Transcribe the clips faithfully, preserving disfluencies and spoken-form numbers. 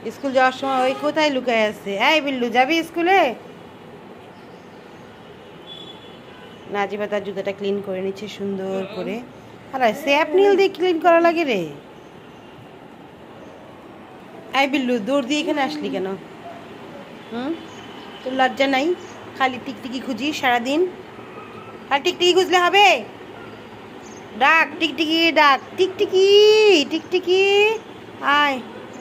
School যাওয়ার সময় ওই কোথায় লুকায় আছে। এই বিল্লু, যাবি স্কুলে? নাজিবা তার জুতাটা ক্লিন করে নিচ্ছে সুন্দর করে। আরে স্যাপ নীল দিয়ে ক্লিন করা লাগে রে। এই বিল্লু, দৌড় দিয়ে এখানে আসলি কেন? হুম, তোর লজ্জা নাই? খালি টিকটিকি খুঁজি সারাদিন। আর টিকটিকি খুঁজলে হবে? ডাক টিকটিকি, ডাক টিকটিকি, টিকটিকি আয়।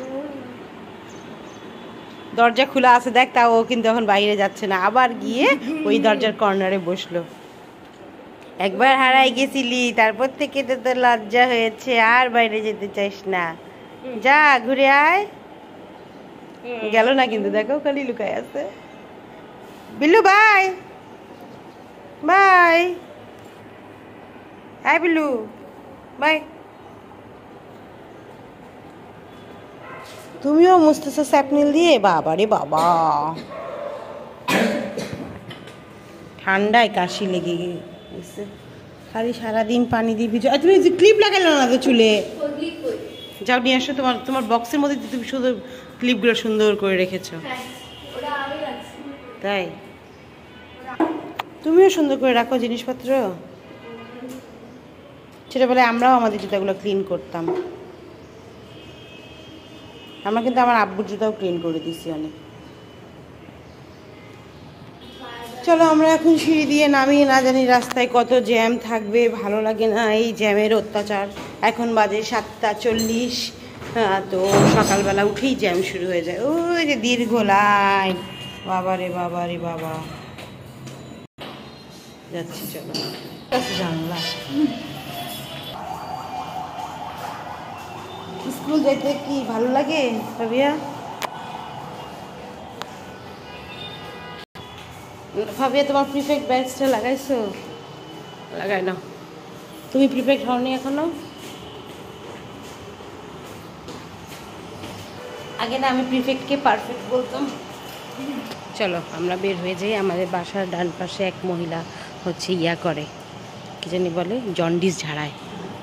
দরজা খোলা আছে দেখ, তাও ও কিন্তু এখন বাইরে যাচ্ছে না, আবার গিয়ে ওই দরজার কর্নারে বসলো। একবার হারাই গেছিলি, তারপর থেকে তো তোর লজ্জা হয়েছে, আর বাইরে যেতে চাইস না। যা ঘুরে আয়। গেল না কিন্তু, দেখো খালি লুকায় আছে। Billu bye bye. Hi Billu bye. তুমিও মুছতেছো স্যাপনিল দিয়ে? বাবা রে বাবা, ঠান্ডায় কাশি লেগে গেছে। খালি সারাদিন পানি দিয়ে ভিজো। তুমি ক্লিপ লাগালে না তো চুলে? যাও নিয়ে আসো, তোমার তোমার বক্সের মধ্যে তুমি শুধু ক্লিপগুলো সুন্দর করে রেখেছো। তাই তুমিও সুন্দর করে রাখো জিনিসপত্র। ছোটবেলায় আমরাও আমাদের জুতাগুলো ক্লিন করতাম। আমরা কিন্তু আমার আব্বুর জুতাও ক্লিন করে দিছি অনেক। চলো আমরা এখন সিঁড়ি দিয়ে নামি। না জানি রাস্তায় কত জ্যাম থাকবে, ভালো লাগে না এই জ্যামের অত্যাচার। এখন বাজে সাতটা চল্লিশ, তো সকালবেলা উঠেই জ্যাম শুরু হয়ে যায়। ওই যে দীর্ঘ লাইন, বাবা রে বাবা রে বাবা। যাচ্ছি চলো। জানলা স্কুল যেতে কি ভালো লাগে ভাবিয়া? ভাবিয়া তোমার প্রিফেক্ট ব্যাচটা লাগাইছো? লাগাই না। তুমি প্রিফেক্ট হওনি এখনো? আগে না আমি প্রিফেক্টকে পারফেক্ট বলতাম। চলো আমরা বের হয়ে যাই। আমাদের বাসার ডান পাশে এক মহিলা হচ্ছে ইয়া করে, কি জানি বলে, জন্ডিস ঝাড়ায়।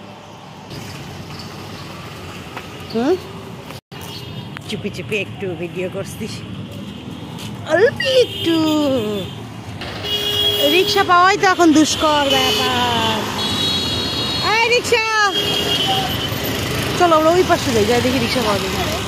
হুম, চুপি চুপি একটু ভিডিও করছি, অল্প একটু। রিক্সা পাওয়াই তো এখন দুষ্কর ব্যাপার। এই রিক্সা, চলো আমরা ওই পাশে যাই, যাই দেখি রিক্সা পাওয়া যায়।